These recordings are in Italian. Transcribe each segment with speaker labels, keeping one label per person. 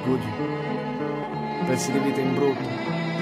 Speaker 1: Gucci, pezzi di vita in brutto.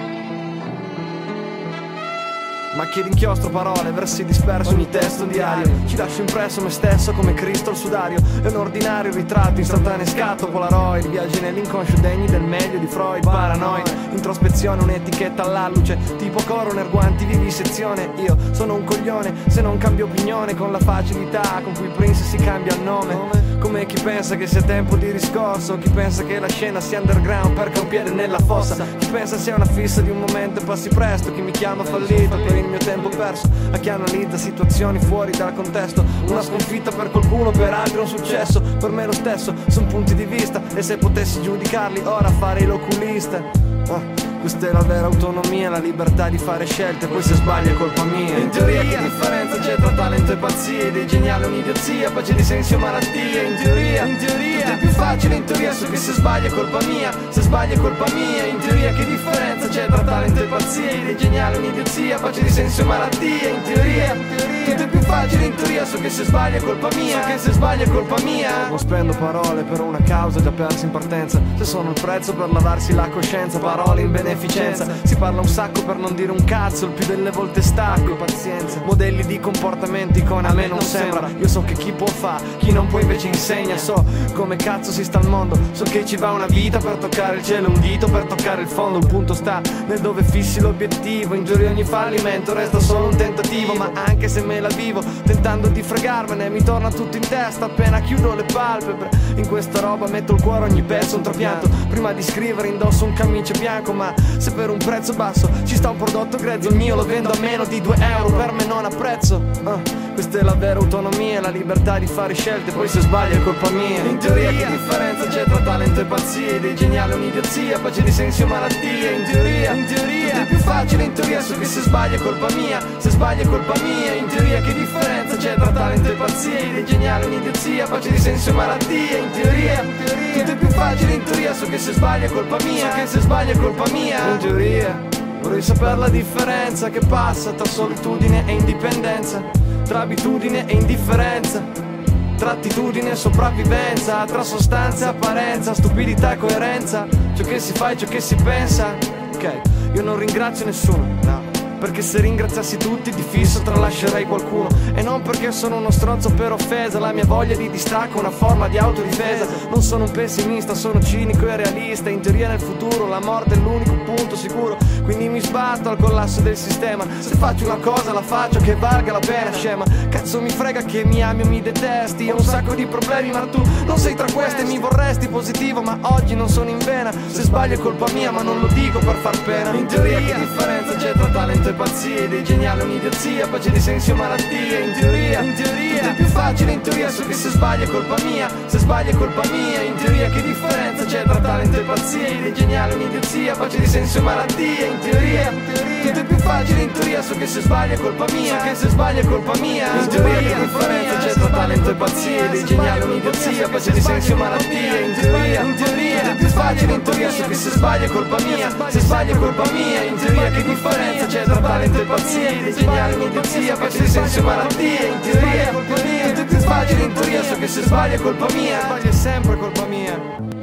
Speaker 1: Macchie d'inchiostro, parole, versi dispersi, ogni testo diario. Ci lascio impresso me stesso come Cristo al sudario. È un ordinario ritratto, istantaneo scatto, polaroid. Viaggi nell'inconscio degni del meglio di Freud. Paranoid, introspezione, un'etichetta all'alluce. Tipo coroner, guanti, vivisezione. Io sono un coglione se non cambio opinione, con la facilità con cui Prince si cambia il nome. Come chi pensa che sia tempo di riscosso, chi pensa che la scena sia underground perché ho un piede nella fossa, chi pensa sia una fissa di un momento e passi presto, chi mi chiama fallito per il mio tempo perso, a chi analizza situazioni fuori dal contesto. Una sconfitta per qualcuno, per altri un successo, per me lo stesso, sono punti di vista e se potessi giudicarli ora farei l'oculista. Questa è la vera autonomia, la libertà di fare scelte, poi se sbagli è colpa mia. In teoria che differenza c'è tra talento e pazzia, dei geniali un'idiozia, pace di sensi o malattia. In teoria tutto è più facile, in teoria so che se sbagli è colpa mia, se sbagli è colpa mia. In teoria che differenza c'è tra talento e pazzia, dei geniali un'idiozia, pace di sensi o malattia. In teoria tutto è più facile, in teoria so che se sbagli è colpa mia, che se sbagli è colpa mia. Non spendo parole per una causa già persa in partenza, se sono il prezzo per lavarsi la coscienza, parole in beneficenza. Si parla un sacco per non dire un cazzo, il più delle volte stacco, pazienza. Modelli di comportamenti con a me non sembra. Io so che chi può fa, chi non può invece insegna. So come cazzo si sta al mondo, so che ci va una vita per toccare il cielo, un dito per toccare il fondo. Il punto sta nel dove fissi l'obiettivo, in giuria ogni fallimento resta solo un tentativo. Ma anche se me la vivo tentando di fregarmene, mi torna tutto in testa appena chiudo le palpebre. In questa roba metto il cuore, ogni pezzo un trapianto. Prima di scrivere indosso un camice bianco, ma se per un prezzo basso ci sta un prodotto grezzo, il mio lo vendo a meno di 2 euro, per me non ha prezzo. Questa è la vera autonomia, la libertà di fare scelte, poi se sbagli è colpa mia. In teoria che differenza c'è tra talento e pazzia, dei geniali un'idiozia, pace di sensi o malattia. In teoria tutto è più facile, in teoria so che se sbagli è colpa mia, se sbagli è colpa mia. In teoria che differenza c'è tra talento e pazzia, dei geniali un'idiozia, pace di sensi o malattia. In teoria tutto è più facile, in teoria so che se sbagli è colpa mia, che se sbagli è colpa mia. In teoria vorrei sapere la differenza che passa tra solitudine e indipendenza, tra abitudine e indifferenza, tra attitudine e sopravvivenza, tra sostanza e apparenza, stupidità e coerenza, ciò che si fa e ciò che si pensa. Ok, io non ringrazio nessuno, no, perché se ringraziassi tutti di fisso tralascerei qualcuno. E non perché sono uno stronzo per offesa, la mia voglia di distacco è una forma di autodifesa. Non sono un pessimista, sono cinico e realista. In teoria nel futuro la morte è l'unico punto sicuro, quindi mi sbatto al collasso del sistema. Se faccio una cosa la faccio che valga la pena, scema. Cazzo mi frega che mi ami o mi detesti, ho un sacco di problemi ma tu non sei tra questi. Mi vorresti positivo ma oggi non sono in vena, se sbaglio è colpa mia ma non lo dico per far pena. In teoria che differenza c'è tra talento e pazzia, dei geniali un'idiozia, pace di sensi o malattia. In teoria tutto è più facile, in teoria so che se sbagli è colpa mia, se sbagli è colpa mia. In teoria che differenza c'è tra talento e pazzia, dei geniali un'idiozia, pace di sensi o malattia. In teoria tutto è più facile, in teoria so che se sbagli è colpa mia, che se sbagli è colpa mia. In teoria che differenza c'è tra talento e pazzia, dei geniali un'idiozia, pace di sensi o malattia. In teoria tutto è più facile, in teoria so che se sbagli è colpa mia, se sbagli è colpa mia. In teoria che differenza c'è tra talento e pazzia, dei geniali un'idiozia, pace di sensi o malattia. In teoria tutto è più facile, in teoria so che se sbagli è colpa mia, sbagli è sempre colpa mia.